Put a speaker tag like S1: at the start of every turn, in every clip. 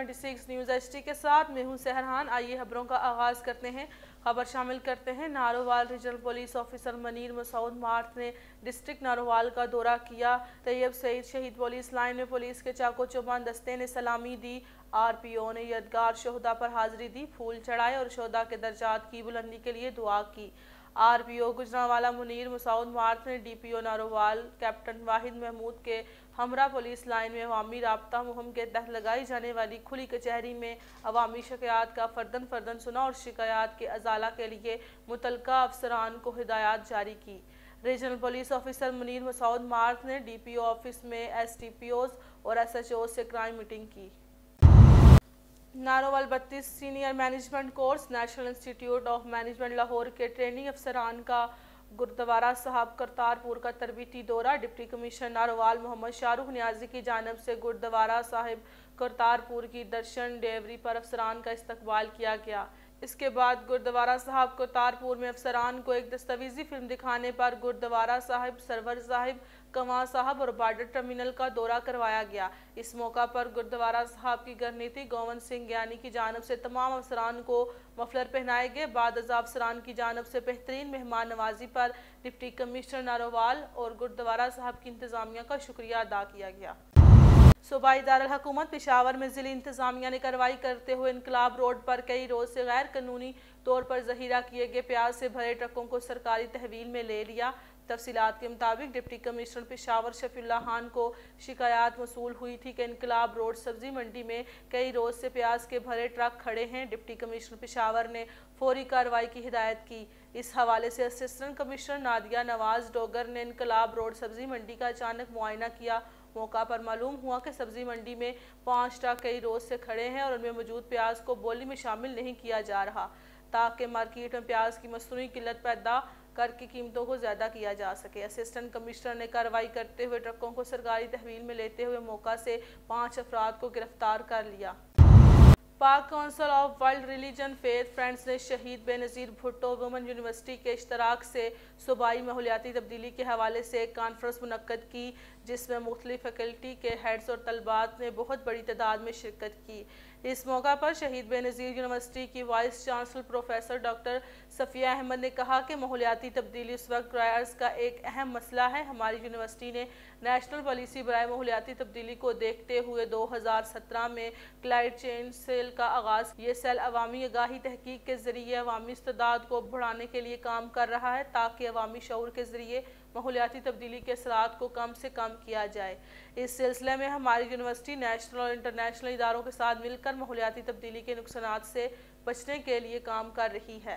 S1: 26 news HT के साथ मैं हूं सहरहान। आइए खबरों का आगाज करते हैं। खबर शामिल करते हैं। Narowal regional police officer Munir Masood Marth ने डिस्ट्रिक्ट नारोवाल का दौरा किया। तैयब सईद शहीद पुलिस लाइन में पुलिस के चाको चौबंद दस्ते ने सलामी दी। आरपीओ ने यदगार शोहदा पर हाजिरी दी, फूल चढ़ाए और शोहदा के दर्जात की बुलंदी के लिए दुआ की। आरपीओ गुजरांवाला मुनीर मसूद मार्थ ने डीपीओ नारोवाल कैप्टन वाहिद महमूद के हमरा पुलिस लाइन में अवामी राब्ता मुहिम के तहत लगाई जाने वाली खुली कचहरी में अवामी शिकायत का फर्दन फर्दन सुना और शिकायत के अजाला के लिए मुतलका अफसरान को हिदायत जारी की। Regional police officer Munir Masood Marth ने डीपीओ ऑफिस में एसटीपीओज और एसएचओ से क्राइम मीटिंग की। Narowal 32 senior management course National Institute of Management Lahore के ट्रेनिंग अफसरान का गुरुद्वारा साहब करतारपुर का तरबीती दौरा। डिप्टी कमिश्नर नारोवाल मोहम्मद शाहरुख नियाजी की जानिब से गुरुद्वारा साहिब करतारपुर की दर्शन डिलीवरी पर अफसरान का इस्तकबाल किया गया। इसके बाद गुरुद्वारा साहब करतारपुर में अफसरान को एक दस्तावेजी फिल्म दिखाने पर गुरुद्वारा साहिब, सरवर साहिब, कंवां साहब और बॉर्डर टर्मिनल का दौरा करवाया गया। इस मौका पर गुरुद्वारा साहब की गणनीति गोविंद सिंह ज्ञानी की जानिब से तमाम अफसरान को मफलर पहनाए गए। बाद अफसरान की जानिब से बेहतरीन मेहमान नवाजी पर डिप्टी कमिश्नर नारोवाल और गुरुद्वारा साहब की इंतजामिया का शुक्रिया अदा किया गया। सूबाई दारुल हुकूमत पेशावर में जिली इंतजामिया ने कार्रवाई करते हुए इनकलाब रोड पर कई रोज से गैर कानूनी तौर पर जहीरा किए गए प्याज से भरे ट्रकों को सरकारी तहवील में ले लिया। तफसीलात के मुताबिक डिप्टी कमिश्नर पेशावर शफीउल्लाह खान को शिकायत मसूल हुई थी कि इनकलाब रोड सब्जी मंडी में कई रोज से प्याज के भरे ट्रक खड़े हैं। डिप्टी कमिश्नर पेशावर ने फौरी कार्रवाई की हिदायत की। इस हवाले से असिस्टेंट कमिश्नर नादिया नवाज डोगर ने इनकलाब रोड सब्जी मंडी का अचानक मुआयना किया। मौका पर मालूम हुआ कि सब्जी मंडी में 5 ट्रक कई रोज से खड़े हैं और उनमें मौजूद प्याज को बोली में शामिल नहीं किया जा रहा, ताकि मार्केट में प्याज की मसनूई किल्लत पैदा करके कीमतों को ज़्यादा किया जा सके। असिस्टेंट कमिश्नर ने कार्रवाई करते हुए ट्रकों को सरकारी तहवील में लेते हुए मौका से 5 अफराद को गिरफ्तार कर लिया। Pak Council of World Religion Faith Friends ने शहीद बेनज़ीर भुट्टो वुमेन यूनिवर्सिटी के इश्तराक से सूबाई माहौलियाती तब्दीली के हवाले से एक कॉन्फ्रेंस मुनक्कद की, जिसमें मुख्तलिफ फैकल्टी के हेड्स और तलबात ने बहुत बड़ी तादाद में शिरकत की। इस मौका पर शहीद बेनज़ीर यूनिवर्सिटी की vice chancellor professor doctor Safia Ahmed ने कहा कि माहौलियाती तब्दीली इस वक्त ड्रायर्स का एक अहम मसला है। हमारी यूनिवर्सिटी ने नेशनल पॉलिसी बराए माहौलियाती तब्दीली को देखते हुए 2017 में क्लाइमेट चेंज सेल का आगाज़। ये सेल अवामी आगाही तहकीक के ज़रिए अवामी इस्तेदाद को बढ़ाने के लिए काम कर रहा है, ताकि अवामी शऊर के ज़रिए माहौलियाती तब्दीली के असरात को कम से कम किया जाए। इस सिलसिले में हमारी यूनिवर्सिटी नेशनल और इंटरनेशनल इदारों के साथ मिलकर माहौलियाती तब्दीली के नुकसानात से बचने के लिए काम कर रही है।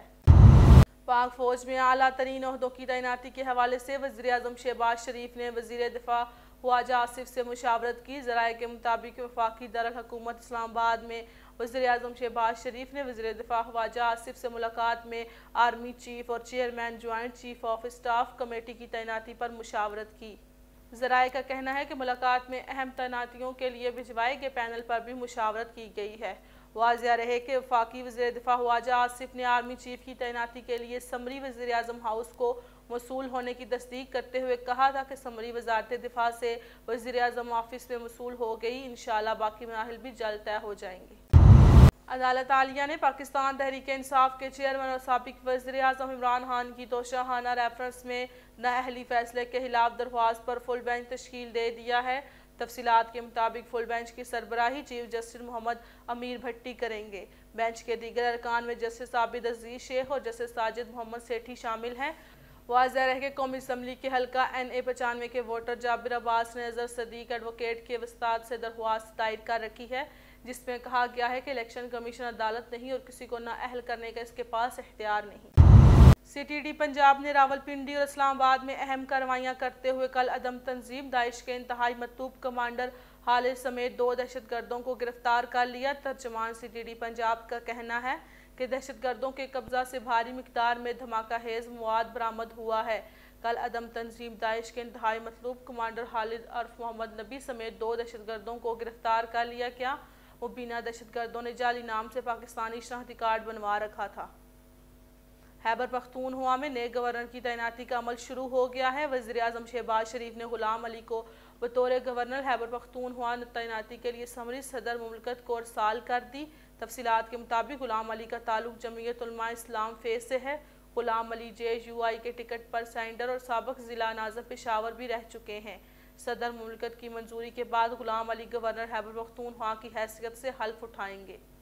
S1: पाक फौज में आला तरीन ओहदों की तैनाती के हवाले से वज़ीर आज़म शहबाज शरीफ ने वज़ीर दिफा ख्वाजा आसिफ से मुशावरत की। ज़राए के मुताबिक वफाकी दारुल हुकूमत इस्लामाबाद में वज़ीर आज़म शहबाज शरीफ ने वज़ीर दिफा ख्वाजा आसिफ से मुलाकात में आर्मी चीफ और chairman joint chief of staff committee की तैनाती पर मुशावरत की। ज़राए का कहना है कि मुलाकात में अहम तैनातियों के लिए भिजवाए गए पैनल पर भी मुशावरत की गई है। वाज़िया रहे कि वफाकी वज़ीर दिफा ख्वाजा आसिफ ने आर्मी चीफ की तैनाती के लिए समरी वज़ीर आज़म हाउस को मसूल होने की तस्दीक करते हुए कहा था कि समरी वज़ारत दिफा से वज़ीर आज़म ऑफिस में मसूल हो गई। इंशाअल्लाह बाकी मराहिल भी जल्द तय हो जाएंगे। अदालत आलिया ने पाकिस्तान तहरीक इंसाफ के चेयरमैन और साबिक वज़ीर आज़म इमरान खान की तोशाखाना रेफरेंस में नाअहली फैसले के खिलाफ दरख्वास्त पर फुल बेंच तश्कील दे दिया है। तफसीलात के मुताबिक फुल बेंच की सरबराही चीफ जस्टिस मोहम्मद अमीर भट्टी करेंगे। बेंच के दीगर अरकान में जस्टिस आबिद अजीज शेख और जस्टिस साजिद मोहम्मद सेठी शामिल हैं। वाज़ेह रहे कि कौमी असम्बली के हल्का NA 95 के वोटर जाबिर अब्बास ने अजहर सदीक एडवोकेट के वस्ताद से दरख्वास्त दायर कर रखी है, जिसमें कहा गया है कि इलेक्शन कमीशन अदालत नहीं और किसी को नाअहल करने का इसके पास इख्तियार नहीं। CTD पंजाब ने रावलपिंडी और इस्लामाबाद में अहम कार्रवाइयाँ करते हुए कल अदम तंजीम दाइश के इंतहाई मतलूब कमांडर हालिद समेत 2 दहशतगर्दों को गिरफ्तार कर लिया। तर्जमान CTD पंजाब का कहना है कि दहशतगर्दों के कब्जा से भारी मिकदार में धमाका हेज मवाद बरामद हुआ है। कल अदम तंजीम दाइश के इंतहाई मतलूब कमांडर हालिद अर्फ मोहम्मद नबी समेत 2 दहशतगर्दों को गिरफ्तार कर लिया गया। मुबीना दहशतगर्दों ने जाली नाम से पाकिस्तानी शनाख्ती कार्ड बनवा रखा था। खैबर पख्तूनख्वा में नए गवर्नर की तैनाती का अमल शुरू हो गया है। वज़ीर-ए-आज़म शहबाज शरीफ ने गुलाम अली को बतौर गवर्नर खैबर पख्तूनख्वा तैनाती के लिए समरी सदर मुमलकत को अरसाल कर दी। तफसीलात के मुताबिक गुलाम अली का ताल्लुक जमीयत उलमा इस्लाम फेज से है। गुलाम अली JUI के टिकट पर सेंडर और साबिक जिला नाज़िर पेशावर भी रह चुके हैं। सदर मुमलकत की मंजूरी के बाद गुलाम अली गवर्नर खैबर पख्तूनख्वा की हैसियत से हल्फ उठाएंगे।